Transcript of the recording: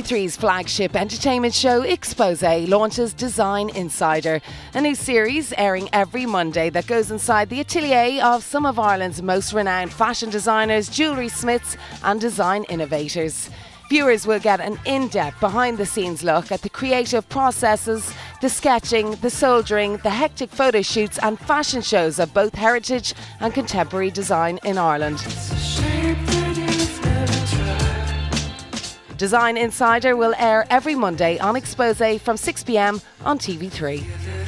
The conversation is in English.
TV3's flagship entertainment show Xposé launches Design Insider, a new series airing every Monday that goes inside the atelier of some of Ireland's most renowned fashion designers, jewellery-smiths and design innovators. Viewers will get an in-depth, behind-the-scenes look at the creative processes, the sketching, the soldering, the hectic photo shoots and fashion shows of both heritage and contemporary design in Ireland. Design Insider will air every Monday on Xposé from 6 p.m. on TV3.